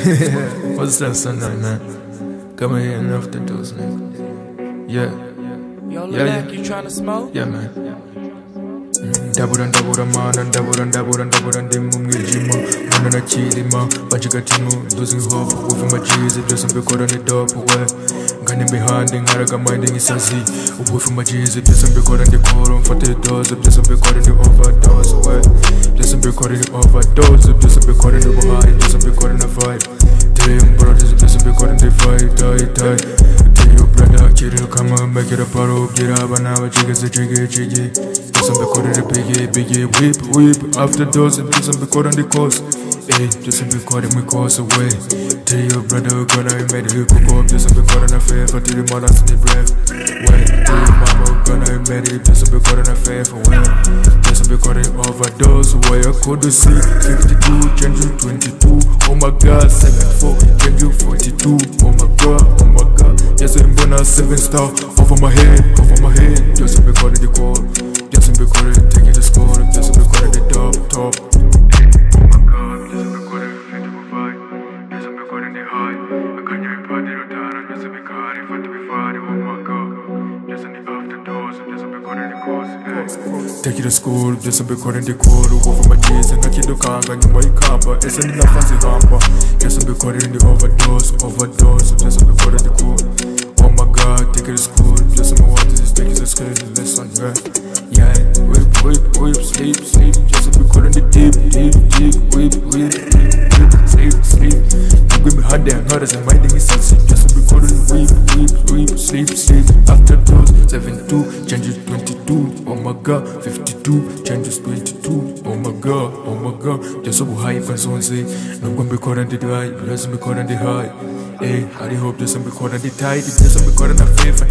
What's that Sunday, man? Come here and after those, nigga. Yeah. Yo, Lil Ak, you tryna smoke? Yeah, man. Daburan man, and daburan demu mwijima. Mwana na chilima, banchika timu, losing hope. With my G's, it doesn't be caught on the top away. Gunning behind, ngaraga minding is sassy. With my G's, it doesn't be caught on the core. For the doors, it doesn't be caught in the overdose away. Doesn't be caught in the overdose, it doesn't be caught in the behind, it doesn't be caught in the fight. Damn, brothers, it doesn't be caught in the fight, die. Tell you, brother, chill, come on, make it a parole, get up, and now chickens, the jiggy. Doesn't be caught in the biggie, whip. After those, it doesn't be caught on the coast. Hey, doesn't be caught in my course away. Tell your brother, gonna made it cook up, doesn't be caught in a fair, for till the mothers in the breath. Wait, tell your mama, gonna made it, doesn't be caught in a fair, for when. Doesn't be caught in overdose, why I could see 52, change you 22. Oh my god, 74, change you 42. Oh my god. Yes, I'm gonna 7-star over my head. Doesn't be caught in the core. Doesn't be caught in taking the score. Doesn't be caught in the top. Oh my god, doesn't be caught in the fit of a fight. Doesn't be caught in the high. I can't even party or down. Doesn't be caught in front of me fighting. Oh my god, doesn't be after doors. Doesn't be caught in the course. Take it to school, doesn't be caught in the core. Over my G's and I keep the kanga. You might come, but it's in the fancy hamper. Doesn't be caught in the overdose. Doesn't be caught in the core. Oh my god, take it to school. Just my water, just take it to school. Listen, yeah. Whip, sleep. Just be caught in the deep. Whip, sleep. You give me hard there, not as a minding is sexy. Just be caught in the whip, sleep. After those, 72, changes 22. Oh my god, 52, changes 22. Oh my god. Just so high, but so say, no gonna be caught in the high, doesn't be caught in the high. Hey, I hope doesn't be caught in the tight, it doesn't be caught in the faith.